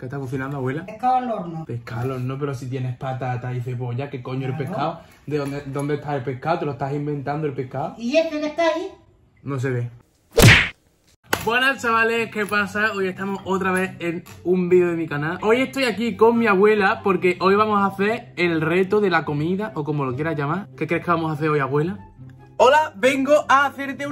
¿Qué está cocinando, abuela? Pescado al horno. Pescado al horno, pero si tienes patata y cebolla, ¿qué coño el pescado? ¿De dónde está el pescado? ¿Te lo estás inventando el pescado? ¿Y este que está ahí? No se ve. Buenas chavales, ¿qué pasa? Hoy estamos otra vez en un vídeo de mi canal. Hoy estoy aquí con mi abuela porque hoy vamos a hacer el reto de la comida, o como lo quieras llamar. ¿Qué crees que vamos a hacer hoy, abuela? Hola, vengo a hacerte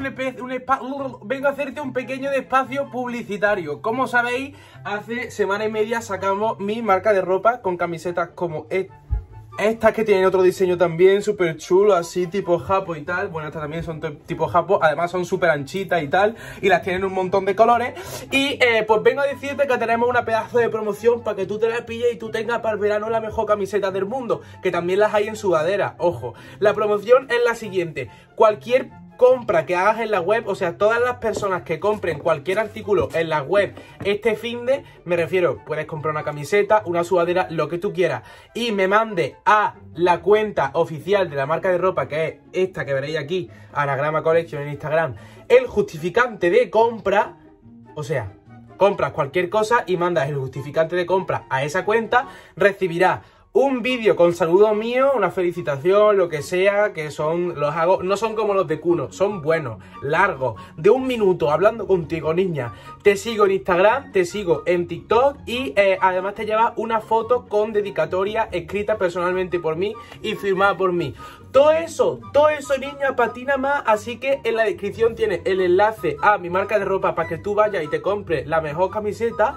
un pequeño espacio publicitario. Como sabéis, hace semana y media sacamos mi marca de ropa con camisetas como estas que tienen otro diseño también, súper chulo, así tipo japo y tal. Bueno, estas también son tipo japo, además son súper anchitas y tal, y las tienen un montón de colores. Y pues vengo a decirte que tenemos una pedazo de promoción para que tú te la pilles y tú tengas para el verano la mejor camiseta del mundo, que también las hay en sudadera. Ojo, la promoción es la siguiente: cualquier compra que hagas en la web, o sea, todas las personas que compren cualquier artículo en la web este finde, me refiero, puedes comprar una camiseta, una sudadera, lo que tú quieras, y me mande a la cuenta oficial de la marca de ropa, que es esta que veréis aquí, Anagrama Collection en Instagram, el justificante de compra. O sea, compras cualquier cosa y mandas el justificante de compra a esa cuenta, recibirás un vídeo con saludo mío, una felicitación, lo que sea, que los hago, no son como los de Kuno, son buenos, largos, de 1 minuto, hablando contigo, niña. Te sigo en Instagram, te sigo en TikTok y además te llevas una foto con dedicatoria escrita personalmente por mí y firmada por mí. Todo eso, niña, patina más. Así que en la descripción tienes el enlace a mi marca de ropa para que tú vayas y te compres la mejor camiseta.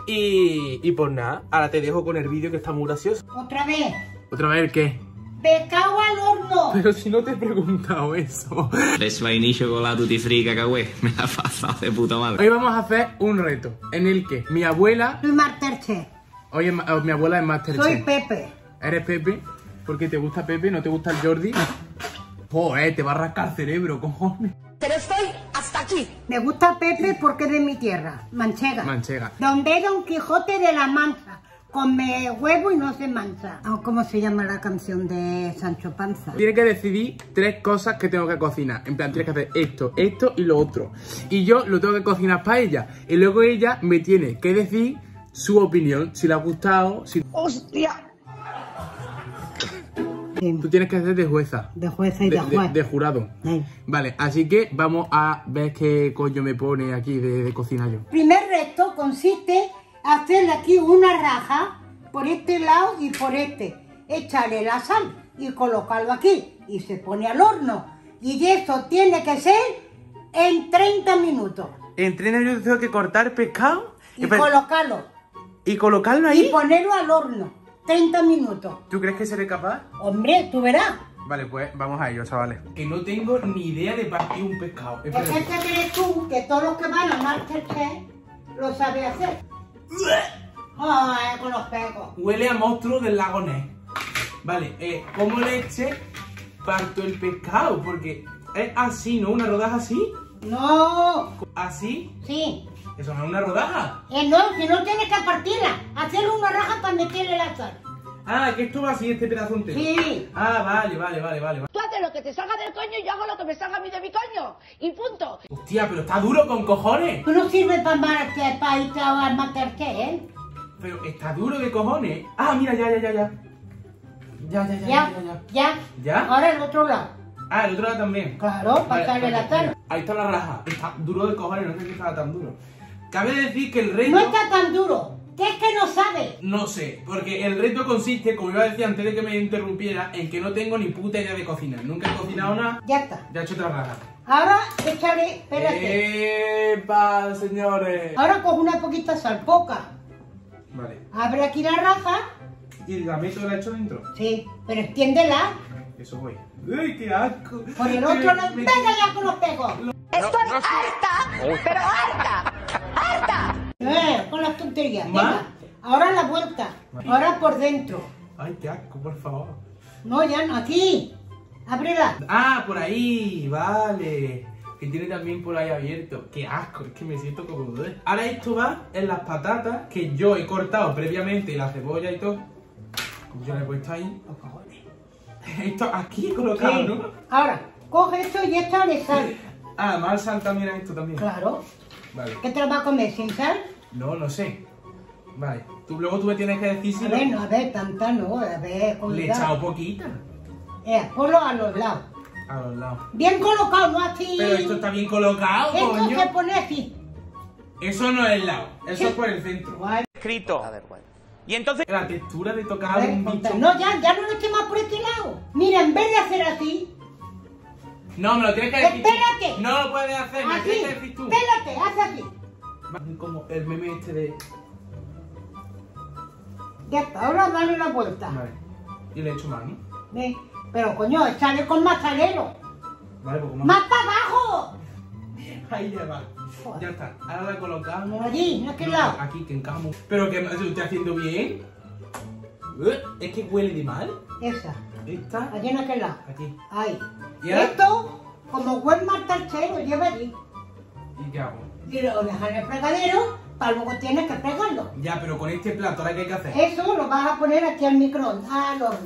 Y pues nada, ahora te dejo con el vídeo que está muy gracioso. ¿Otra vez? ¿Otra vez qué? ¡Pescado al horno! Pero si no te he preguntado eso. Tres vainillos con la tutti free, cacahué. Me ha pasado de puta madre. Hoy vamos a hacer un reto en el que mi abuela... Soy Masterchef. Oye, mi abuela es Masterchef. Soy Pepe. ¿Eres Pepe? ¿Por qué te gusta Pepe? ¿No te gusta el Jordi? Joder, te va a rascar el cerebro, cojones. Pero estoy hasta aquí. Me gusta Pepe porque es de mi tierra, Manchega. Manchega. Donde Don Quijote de la Mancha. Come huevo y no se mancha. ¿Cómo se llama la canción de Sancho Panza? Tiene que decidir 3 cosas que tengo que cocinar. En plan, tienes que hacer esto, esto y lo otro. Y yo lo tengo que cocinar para ella. Y luego ella me tiene que decir su opinión. Si le ha gustado, si... ¡Hostia! Tú tienes que hacer de jueza. De jueza y de juez. De jurado. Vale, así que vamos a ver qué coño me pone aquí de cocinar yo. El primer reto consiste en hacerle aquí una raja por este lado y por este. Echarle la sal y colocarlo aquí. Y se pone al horno. Y eso tiene que ser en 30 minutos. ¿En 30 minutos tengo que cortar pescado? Y colocarlo. ¿Y colocarlo ahí? Y ponerlo al horno. 30 minutos. ¿Tú crees que seré capaz? Hombre, tú verás. Vale, pues vamos a ello, chavales. Que no tengo ni idea de partir un pescado. Es que crees tú que todos los que van a Masterchef lo saben hacer. Ay, con los pecos. Huele a monstruo del lago Ness. Vale, ¿cómo leche parto el pescado? Porque es así, ¿no? ¿Una rodaja así? No. ¿Así? Sí. ¿Eso no es una rodaja? No, si no tienes que partirla. Hacerle una raja para meterle la sal. Ah, que esto va así, este pedazo entero. Sí. Ah, vale. Tú haces lo que te salga del coño y yo hago lo que me salga a mí de mi coño. Y punto. Hostia, pero está duro con cojones. Tú no sirves para Masterchef, para irte a Masterchef, ¿eh? Pero está duro de cojones. Ah, mira, ya. ¿Ya? Ahora el otro lado. Ah, el otro lado también. Claro, para echarle la sal. Ahí está la raja. Está duro de cojones, no sé si estaba tan duro. Cabe decir que el reto... No está tan duro. ¿Qué es que no sabes? No sé, porque el reto consiste, como iba a decir antes de que me interrumpiera, en que no tengo ni puta idea de cocinar. Nunca he cocinado nada. Ya está. Ya he hecho otra raja. Ahora échale, espérate. ¡Epa, señores! Ahora coge una poquita sal, poca. Vale. Abre aquí la raja. ¿Y la meto y la echo dentro? Sí, pero extiéndela. Eso voy. ¡Uy, qué asco! Por el otro lado. ¡Venga ya con los pegos! Estoy harta, pero harta. Con las tonterías. ¿Más? Venga. Ahora la vuelta. Ahora por dentro. ¡Ay, qué asco, por favor! No, ya no, aquí. Ábrela. ¡Ah, por ahí! Vale. Que tiene también por ahí abierto. ¡Qué asco! Es que me siento como... Ahora esto va en las patatas que yo he cortado previamente, y la cebolla y todo. Yo le he puesto ahí. Los cojones. Esto aquí colocado, Sí. ¿no? Ahora, coge esto y échale sal. Ah, más sal también a esto también. Claro. Vale. ¿Qué te lo vas a comer sin sal? No sé. Vale, luego tú me tienes que decir si... A ver, tanta no, a ver, Le he cuidado. echado poquita. Ponlo a los lados. A los lados. Bien colocado, no así. Pero esto está bien colocado, coño. Esto se pone así. Eso no es el lado, eso Sí. es por el centro. Guay. Escrito. Y entonces... La textura de A tocar ver, un ponte- bicho... No, ya no lo eches más por este lado. Mira, en vez de hacer así, No, me lo tienes que decir tú. Espérate. No lo puedes hacer, me lo así. tienes que decir tú. Espérate, haz así. Como el meme este de... Ya está, ahora dale la vuelta. Vale. Y le he hecho más, ¿no? Ve, pero coño, échale con más salero. Vale, pues como... ¡Más para abajo! Ahí ya va. Joder. Ya está. Ahora la colocamos... Allí, en aquel No, lado. aquí, que encaja mucho. Pero que lo estoy haciendo bien. Es que huele de mal. Esa, Esta... allí en aquel lado. Aquí. Ahí. ¿Y ahora? Esto, como buen martalchero, lleva allí. ¿Y qué hago? Y lo dejas en el fregadero, para luego tienes que fregarlo. Ya, pero con este plato, ¿ahora qué hay que hacer? Eso lo vas a poner aquí al microondas, al horno.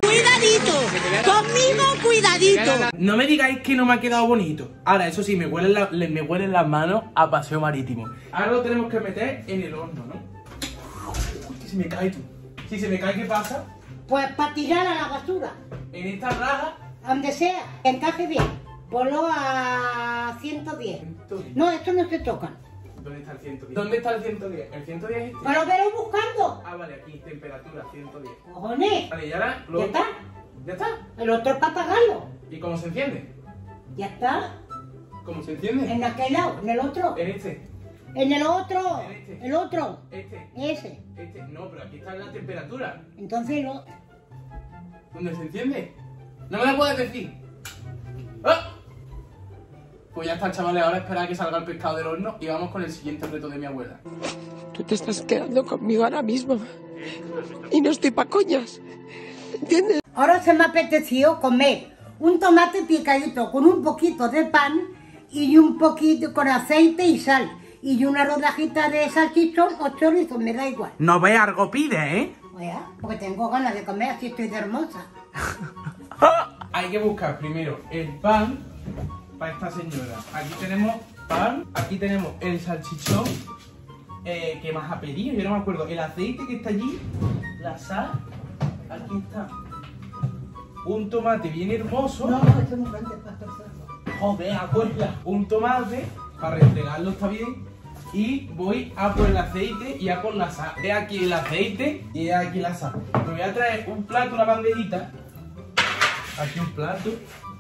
No me digáis que no me ha quedado bonito. Ahora, eso sí, me huelen las manos a paseo marítimo. Ahora lo tenemos que meter en el horno, ¿no? Si se me cae tú. Si se me cae, ¿qué pasa? Pues para tirar a la basura, En esta raja... donde sea, que encaje bien. Ponlo a 110. 110. No, esto no se toca. ¿Dónde está el 110? ¿Dónde está el 110? ¿El 110 es este? Pero velo buscando. Ah, vale, aquí, temperatura, 110. Cojones. Vale, y ahora... Ya está. ¿Ya está? El otro es para apagarlo. ¿Y cómo se enciende? Ya está. ¿Cómo se enciende? En aquel lado, en el otro. En este. En el otro. En este. El otro. Este. Ese. Este. No, pero aquí está la temperatura. Entonces lo... ¿Dónde se enciende? No me lo puedes decir. ¡Ah! Pues ya está, chavales, ahora esperad a que salga el pescado del horno y vamos con el siguiente reto de mi abuela. Tú te estás quedando conmigo ahora mismo. Y no estoy pa' coñas. ¿Entiendes? Ahora se me ha apetecido comer un tomate picadito con un poquito de pan y un poquito con aceite y sal. Y una rodajita de salchichón o chorizo, me da igual. No ve algo pide, ¿eh? Porque tengo ganas de comer, así estoy de hermosa. Hay que buscar primero el pan para esta señora. Aquí tenemos pan, aquí tenemos el salchichón que más ha pedido, yo no me acuerdo. El aceite que está allí, la sal, aquí está. Un tomate bien hermoso. No, esto es muy grande para torcerlo. Joder, acuerda. Un tomate para restregarlo está bien. Y voy a por el aceite y a por la sal. He aquí el aceite y he aquí la sal. Me voy a traer un plato, una bandejita. Aquí un plato.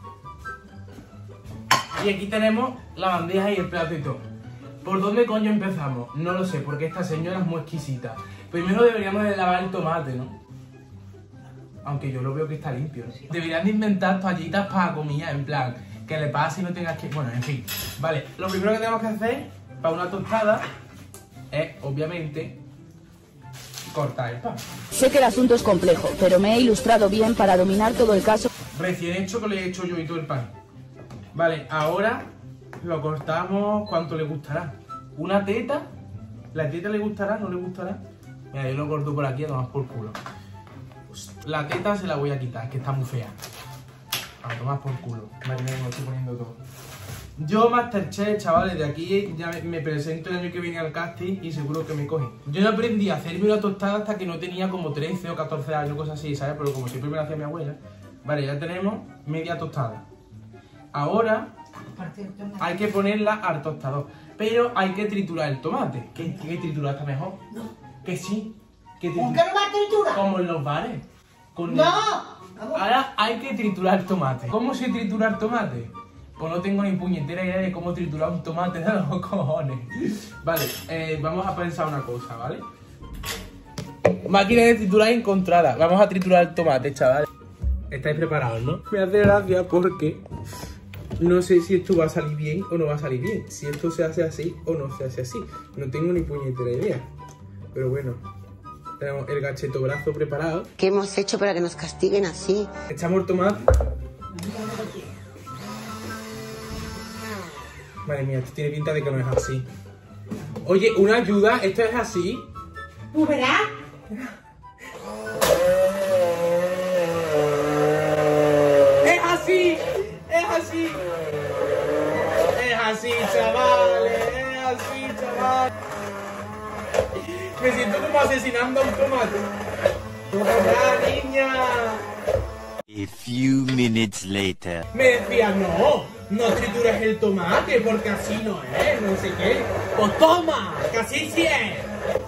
Y aquí tenemos la bandeja y el plato y todo. ¿Por dónde coño empezamos? No lo sé, porque esta señora es muy exquisita. Primero deberíamos de lavar el tomate, ¿no? Aunque yo lo veo que está limpio, ¿no? Deberían de inventar toallitas para comida, en plan, que le pase y no tengas que... Bueno, en fin. Vale, lo primero que tenemos que hacer para una tostada es, obviamente, cortar el pan. Sé que el asunto es complejo, pero me he ilustrado bien para dominar todo el caso. Recién hecho que le he hecho yo y todo el pan. Vale, ahora lo cortamos. ¿Cuánto le gustará? ¿Una teta? ¿La teta le gustará? ¿No le gustará? Mira, yo lo corto por aquí a tomar por culo. La teta se la voy a quitar, que está muy fea. A tomar por culo. Vale, me lo estoy poniendo todo. Yo, Masterchef, chavales, de aquí ya me presento el año que viene al casting y seguro que me cogen. Yo no aprendí a hacerme una tostada hasta que no tenía como 13 o 14 años, cosas así, ¿sabes? Pero como siempre me la hacía mi abuela. Vale, ya tenemos media tostada. Ahora hay que ponerla al tostador. Pero hay que triturar el tomate. ¿Qué triturar está mejor? No. Que sí. Que ¿Con qué lo vas a triturar? como en los bares. Con ¡No! Ahora hay que triturar el tomate. ¿Cómo se tritura el tomate? Pues no tengo ni puñetera idea de cómo triturar un tomate de los cojones. Vale, vamos a pensar una cosa, ¿vale? Máquina de triturar encontrada. Vamos a triturar el tomate, chavales. ¿Estáis preparados, no? Me hace gracia porque no sé si esto va a salir bien o no va a salir bien. Si esto se hace así o no se hace así. No tengo ni puñetera idea. Pero bueno, tenemos el gacheto brazo preparado. ¿Qué hemos hecho para que nos castiguen así? Echamos el tomate. Madre mía, esto tiene pinta de que no es así. Oye, una ayuda, ¿esto es así? ¿Tú verás? ¡Es así! ¡Es así! ¡Es así, chavales! ¡Es así, chavales! Me siento como como asesinando a un tomate. ¡Hola, niña! A few minutes later. Me decía, no trituras el tomate porque así no es, no sé qué. Pues toma, que así sí es.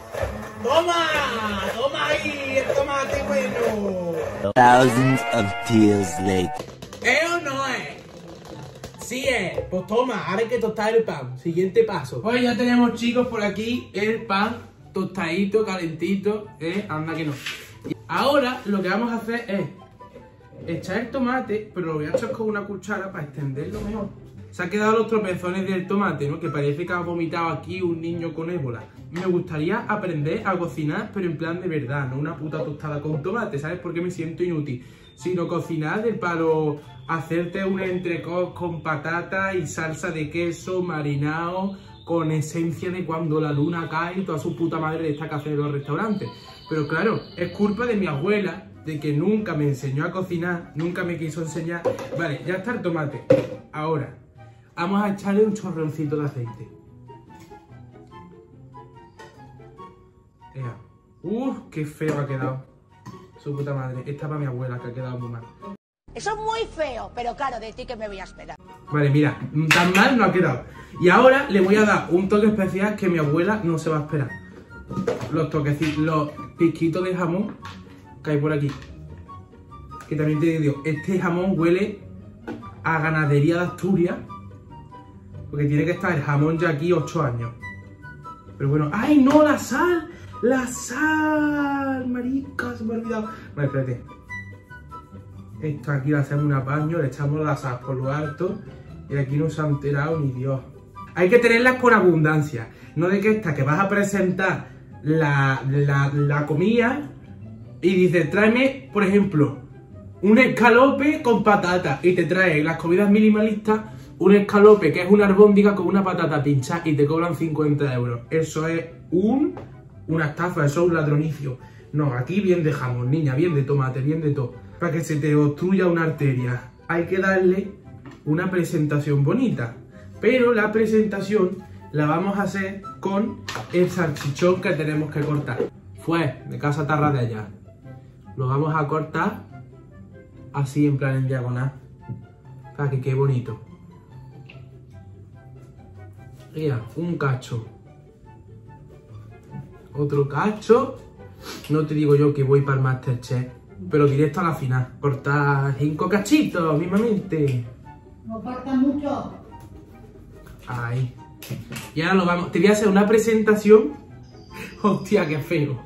Toma ahí el tomate bueno. Thousands of tears later. ¿Es o no es? Sí es. Pues toma, ahora hay que tostar el pan. Siguiente paso. Pues ya tenemos, chicos, por aquí el pan tostadito, calentito. Anda que no. Ahora lo que vamos a hacer es echar el tomate, pero lo voy a echar con una cuchara para extenderlo mejor. Se han quedado los tropezones del tomate, ¿no? Que parece que ha vomitado aquí un niño con ébola. Me gustaría aprender a cocinar, pero en plan de verdad, no una puta tostada con tomate, ¿sabes? Porque me siento inútil. Sino cocinar del palo, hacerte un entrecot con patata y salsa de queso marinado con esencia de cuando la luna cae y toda su puta madre de esta que hace en los restaurantes. Pero claro, es culpa de mi abuela, de que nunca me enseñó a cocinar, nunca me quiso enseñar. Vale, ya está el tomate. Ahora, vamos a echarle un chorroncito de aceite. Qué feo ha quedado. Su puta madre. Esta para mi abuela, que ha quedado muy mal. Eso es muy feo, pero claro, de ti que me voy a esperar. Vale, mira, tan mal no ha quedado. Y ahora le voy a dar un toque especial que mi abuela no se va a esperar. Los toquecitos, los pizquitos de jamón que hay por aquí. Que también te digo, este jamón huele a ganadería de Asturias. Porque tiene que estar el jamón ya aquí 8 años. Pero bueno, ¡ay no! ¡La sal! ¡La sal! Marica, se me ha olvidado. Vale, espérate. Esto aquí le hacemos un apaño, le echamos la sal por lo alto. Y aquí no se ha enterado ni Dios. Hay que tenerlas con abundancia. No de que esta que vas a presentar la comida y dices, tráeme, por ejemplo, un escalope con patata. Y te trae las comidas minimalistas, un escalope que es una albóndiga con una patata pinchada y te cobran 50 euros. Eso es una estafa, eso es un ladronicio. No, aquí bien de jamón, niña, bien de tomate, bien de todo. Para que se te obstruya una arteria. Hay que darle una presentación bonita. Pero la presentación la vamos a hacer con el salchichón que tenemos que cortar. Fue de Casa Tarra de allá. Lo vamos a cortar así en plan en diagonal. Para que quede bonito. Mira, un cacho. Otro cacho. No te digo yo que voy para el Masterchef, pero directo a la final. Cortar 5 cachitos, mismamente. No falta mucho. Ahí. Y ahora lo vamos. Te voy a hacer una presentación. Hostia, qué feo.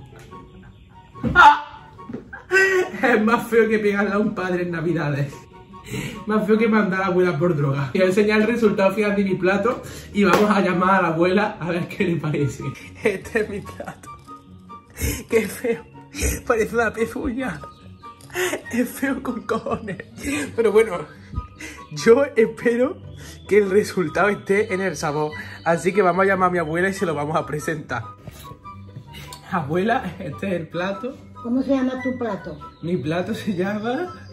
Es más feo que pegarle a un padre en Navidades. Más feo que mandar a la abuela por droga. Voy a enseñar el resultado final de mi plato y vamos a llamar a la abuela a ver qué le parece. Este es mi plato. Qué feo. Parece una pezuña. Es feo con cojones. Pero bueno, yo espero que el resultado esté en el sabor. Así que vamos a llamar a mi abuela y se lo vamos a presentar. Abuela, este es el plato. ¿Cómo se llama tu plato? Mi plato se llama